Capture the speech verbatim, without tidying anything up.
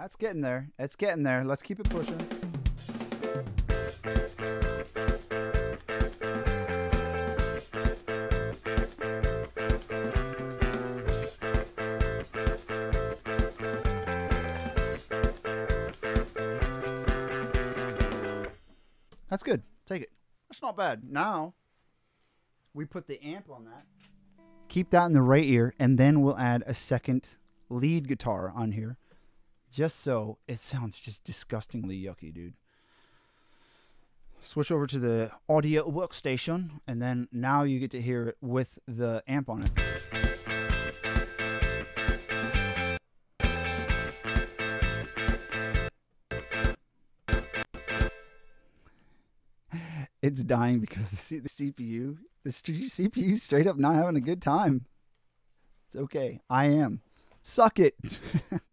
That's getting there. It's getting there. Let's keep it pushing. That's good. Take it. That's not bad. Now, we put the amp on that. Keep that in the right ear, and then we'll add a second lead guitar on here. Just so it sounds just disgustingly yucky, dude. Switch over to the audio workstation, and then now you get to hear it with the amp on it. It's dying because the, C the C P U, the C P U straight up not having a good time. It's okay. I am. Suck it.